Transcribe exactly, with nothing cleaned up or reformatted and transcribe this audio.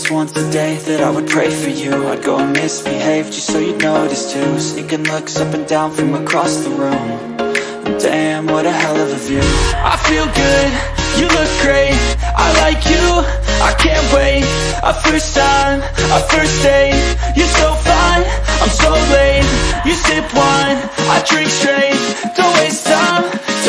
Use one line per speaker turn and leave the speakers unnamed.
just once a day that I would pray for you. I'd go and misbehave just so you'd notice too. Sneaking looks up and down from across the room. Damn, what a hell of a view. I feel good, you look great, I like you, I can't wait. A first time, a first date, you're so fine, I'm so late. You sip wine, I drink straight, don't waste time,